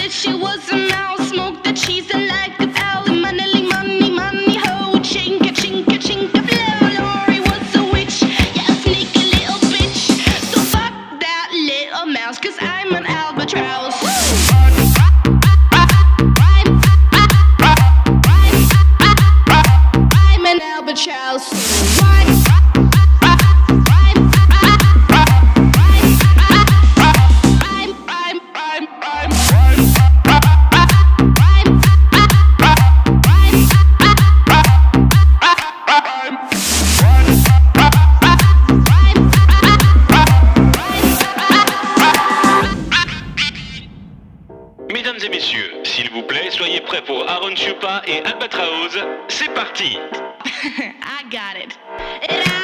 wish she was a mouse. Smoke the cheese and like the owl. Money, money, money, ho. Chinka, chinka, chinka, blow. Lori was a witch. Yeah, a sneaky little bitch. So fuck that little mouse, 'cause I'm an albatross. I'm an albatross. Mesdames et messieurs, s'il vous plaît, soyez prêts pour Aaron Chupa et Albatraoz. C'est parti. I got it.